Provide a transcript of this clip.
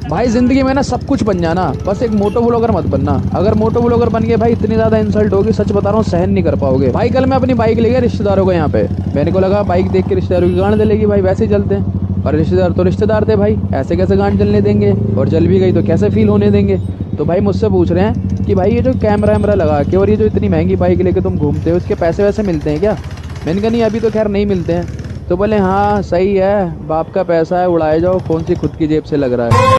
भाई जिंदगी में ना सब कुछ बन जाना, बस एक मोटो ब्लॉगर मत बनना। अगर मोटो ब्लॉगर बन गए भाई इतनी ज्यादा इंसल्ट होगी, सच बता रहा हूँ, सहन नहीं कर पाओगे। भाई कल मैं अपनी बाइक ले गया रिश्तेदारों को यहाँ पे, मैंने को लगा बाइक देख के रिश्तेदारों की गांड जलेगी, भाई वैसे ही चलते हैं, पर रिश्तेदार तो रिश्तेदार थे भाई, ऐसे कैसे गांड जलने देंगे, और जल भी गई तो कैसे फील होने देंगे। तो भाई मुझसे पूछ रहे हैं कि भाई ये जो कैमरा वैमरा लगा के और ये जो इतनी महंगी बाइक लेके तुम घूमते हो, इसके पैसे वैसे मिलते हैं क्या? मैंने कहा नहीं अभी तो खैर नहीं मिलते हैं। तो बोले हाँ सही है, बाप का पैसा है, उड़ाए जाओ, कौन सी खुद की जेब से लग रहा है।